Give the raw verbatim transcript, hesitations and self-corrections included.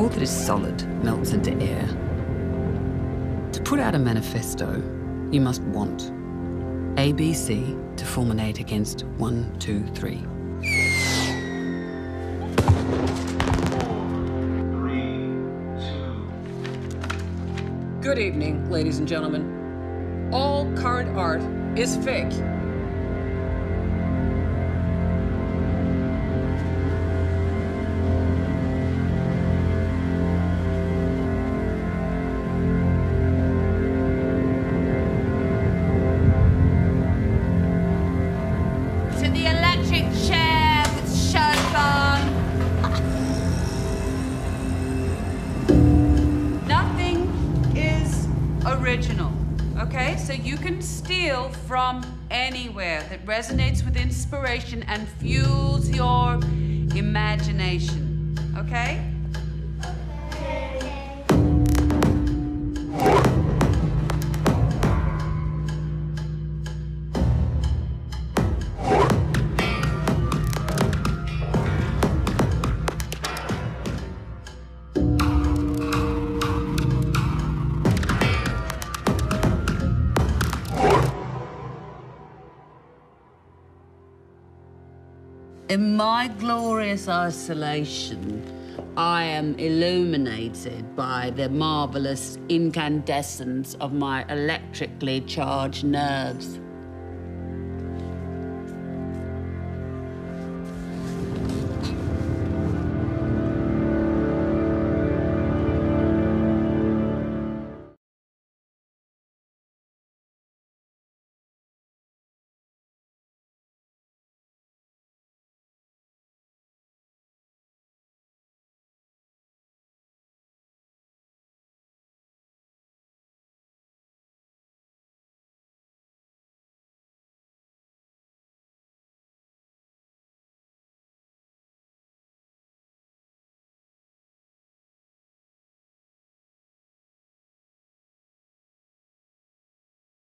All that is solid melts into air. To put out a manifesto, you must want A, B, C to fulminate against one, two, three. Good evening, ladies and gentlemen. All current art is fake. To the electric chair with shotgun. Nothing is original, okay? So you can steal from anywhere that resonates with inspiration and fuels your imagination, okay? In my glorious isolation, I am illuminated by the marvelous incandescence of my electrically charged nerves.